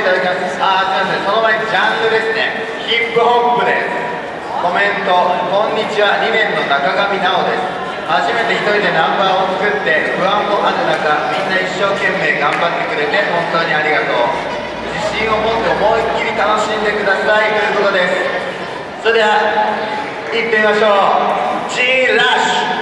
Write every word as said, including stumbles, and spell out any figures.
ただきます。あー、すみません、その前にジャンルですね。ヒップホップです。コメント、こんにちは、にねんの中上直です。初めて一人でナンバーを作って不安もある中、みんな一生懸命頑張ってくれて本当にありがとう。自信を持って思いっきり楽しんでくださいということです。それでは行ってみましょう。 G ラッシュ